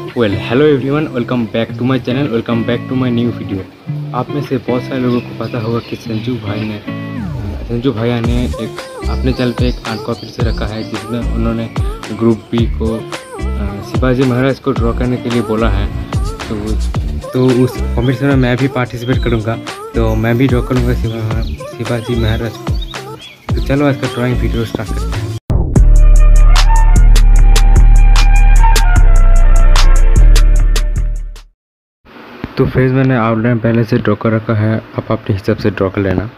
Hello everyone, welcome back to my channel, welcome back to my new video. आप में से बहुत सारे लोगों को पता होगा कि संजू भैया ने एक अपने चैनल पे एक आर्ट कॉम्पिटिशन रखा है, जिसमें उन्होंने ग्रुप बी को शिवाजी महाराज को ड्रॉ करने के लिए बोला है। तो उस कॉम्पिटिशन में मैं भी पार्टिसिपेट करूँगा, तो मैं भी ड्रॉ करूँगा शिवाजी महाराज को। तो चलो आज का ड्राइंग वीडियो स्टार्ट करते हैं। तो फेस मैंने आउटलाइन पहले से ड्रॉ कर रखा है, आप अपने हिसाब से ड्रॉ कर लेना।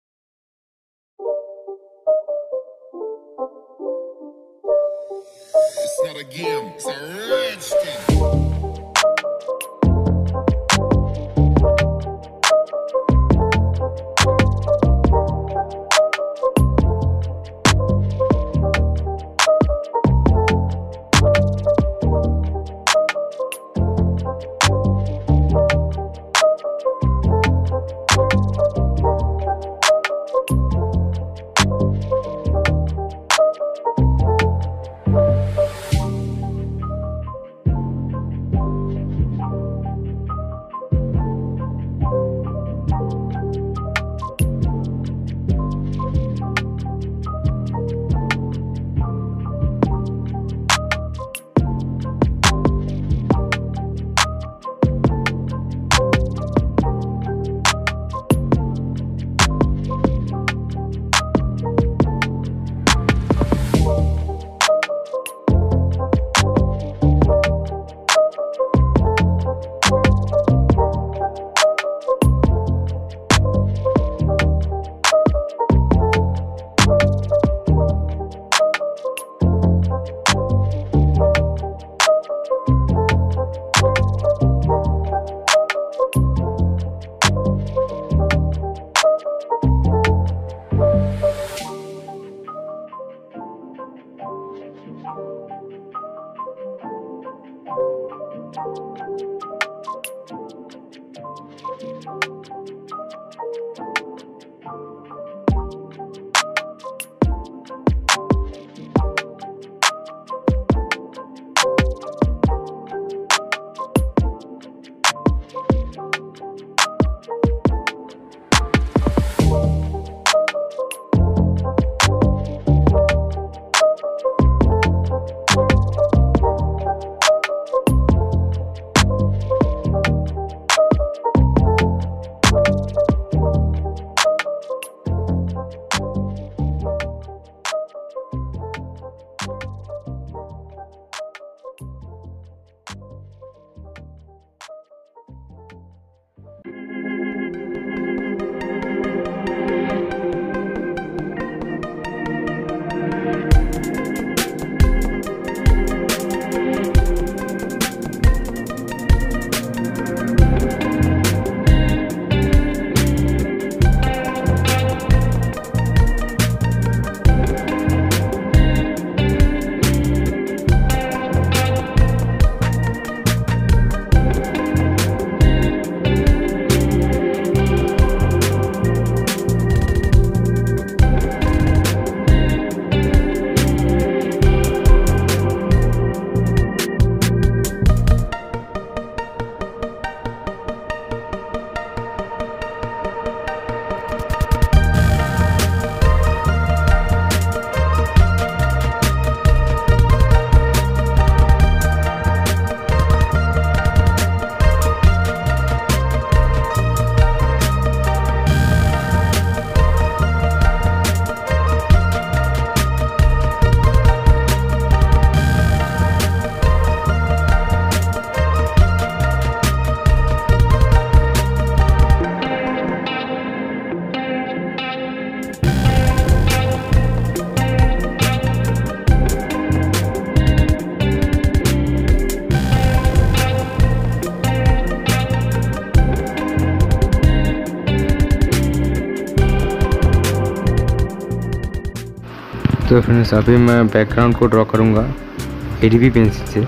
तो फ्रेंड्स, अभी मैं बैकग्राउंड को ड्रॉ करूँगा एडीबी पेंसिल से।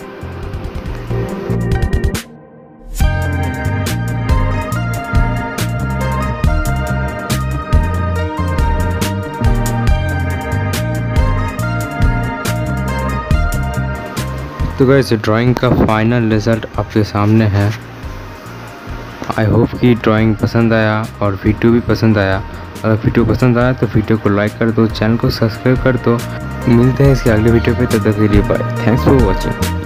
तो गाइस ड्राइंग का फाइनल रिज़ल्ट आपके सामने है। आई होप कि ड्राइंग पसंद आया और वीडियो भी पसंद आया। अगर वीडियो पसंद आया तो वीडियो को लाइक कर दो, चैनल को सब्सक्राइब कर दो। मिलते हैं इसके अगले वीडियो पे, तब तक के लिए बाय। Thanks for watching.